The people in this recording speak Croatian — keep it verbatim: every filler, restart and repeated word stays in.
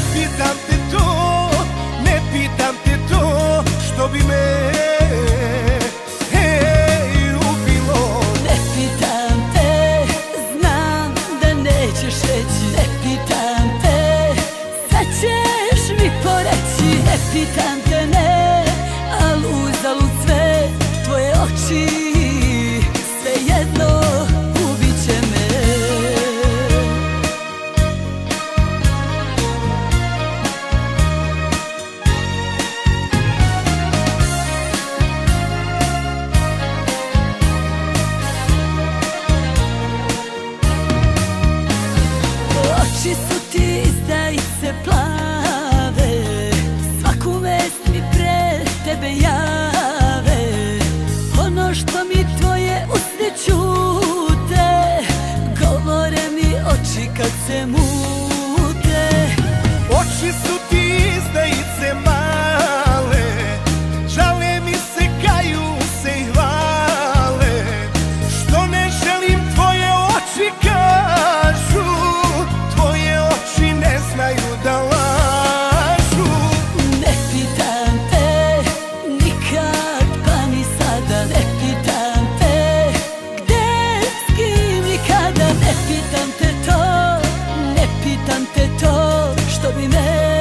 pitam te to, ne pitam te to što bi me hej ubilo. Ne pitam te, znam da nećeš reći. Ne pitam te, sad ćeš mi poreći. Ne pitam te, ne, al uzalud sve tvoje oči, svejedno ubit će me. Oči su ti izdajice plave, svaku vest mi pre tebe jave. Ono što mi tvoje usne ćute, govore mi oči kad se mute. Oči su ti izdajice male, žale mi se, kaju se i hvale. Što ne želim tvoje oči kažu, tvoje oči ne znaju da lažu. Ne pitam te, nikad pa ni sada. Ne pitam te, gde, s kim, nikada. Ne pitam te to, ne pitam te to što bi me